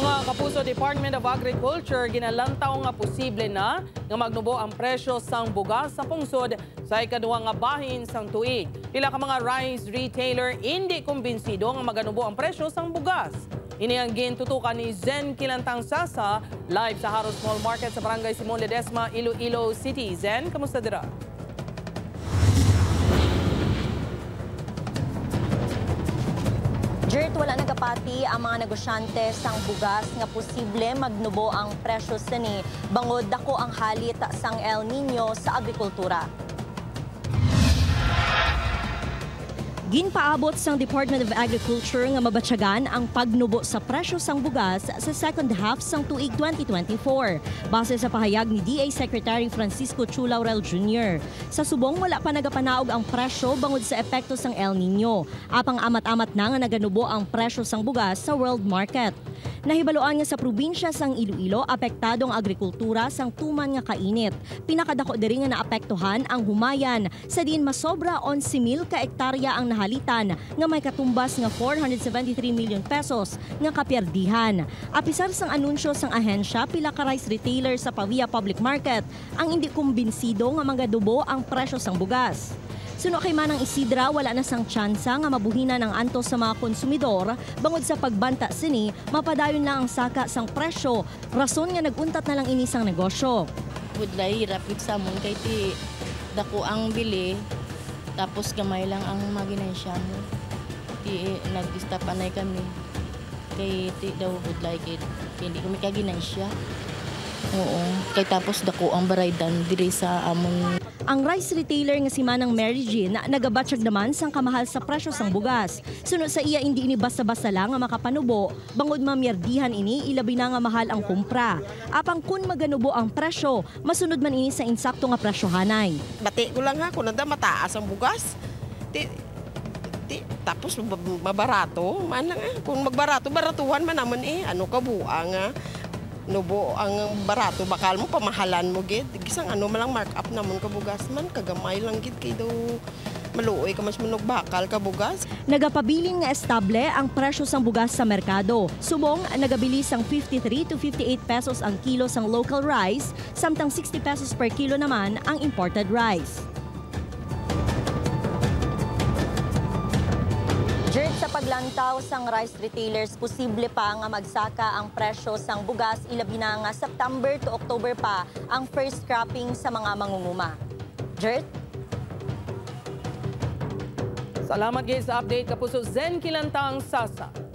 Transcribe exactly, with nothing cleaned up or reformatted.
Mga kapuso, Department of Agriculture ginalantaw nga posible na nga magnubo ang presyo sang bugas sa pungsod sa ikaduhang nga bahin sang tuig. Pila ka mga rice retailer hindi kumbinsido nga maganubo ang presyo sang bugas. Ini ang gintutukan ni Zen Kilantang Sasa live sa Haros Mall Market sa Barangay Simon Ledesma, Iloilo City. Zen, kamusta dira? Jert, wala nagapati ang mga negosyante sang bugas nga posible magnubo ang presyo sini bangod dako ang halit sang El Nino sa agrikultura. Ginpaabot sang Department of Agriculture nga mabatsyagan ang pagnubo sa presyo sang bugas sa second half sang tuig twenty twenty-four base sa pahayag ni D A Secretary Francisco Chu Laurel Junior Sa subong wala pa nagapanaog ang presyo bangod sa epekto sang El Nino. Apang amat-amat na nga naganubo ang presyo sang bugas sa world market. Nahibaluan nga sa probinsya sang Iloilo apektado ang agrikultura sang tuman nga kainit. Pinakadako diri nga naapektuhan ang humayan sa diin masobra eleven mil ka ektarya ang nahalitan nga may katumbas nga four hundred seventy-three million pesos nga kapierdihan. Apisar sang anunsyo sang ahensya pila ka rice retailer sa Pavia Public Market ang hindi kumbinsido nga magadubo ang presyo sang bugas. Suno kay Manang Isidra, wala na sang tsansa nga mabuhina ng antos sa mga konsumidor bangod sa pagbanta sini, mapadayon lang ang saka sang presyo, rason nga naguntat na lang ini sang negosyo. Budlay rapid sa mon kay ti dako ang bili tapos gamay lang ang maginansya mo. Ti nag-stop anay kami. Kay ti daw budlay kay hindi kami kaginansya. Oo, kay tapos dako ang baraydan diri sa amon. Ang rice retailer nga si Manang Mary Jean nagabatsyag naman sang kamahal sa presyo sang bugas. Sunod sa iya hindi ini basta-basta lang nga makapanubo, bangod mamierdihan ini ilabi na nga mahal ang kumpra. Apang kun maganubo ang presyo, masunod man ini sa insakto nga presyohanay. Bati ko lang ha, kung nanda mataas ang bugas. Ti, ti, tapos mabarato, man lang eh. Kung magbarato, baratuhan man naman eh. Ano ka buang ha? Nubo ang barato bakal mo pamahalan mo gid gisang ano malang markup namon ka bugas man kagamay lang gid kay daw maluoy ka mas munog bakal ka bugas. Nagapabilin nga estable ang presyo sang bugas sa merkado. Subong nagabili sang fifty-three to fifty-eight pesos ang kilo sang local rice, samtang sixty pesos per kilo naman ang imported rice. Jert, sa paglantaw sang rice retailers, posible pa nga magsaka ang presyo sang bugas ilabi na nga September to October pa ang first cropping sa mga mangunguma. Jert? Salamat guys sa update, kapuso. Zen Kilantang Sasa.